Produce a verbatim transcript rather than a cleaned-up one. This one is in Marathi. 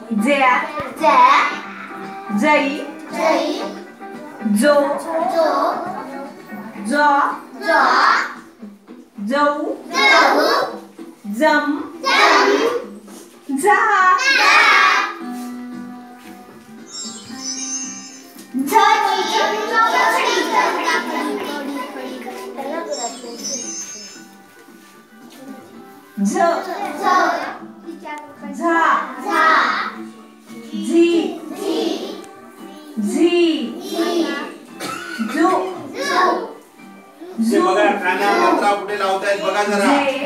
ज्या जई जो जो जऊ जम जा झ झा झी झी झू बघा काना मात्रा कुठे लावतायत बघा जरा.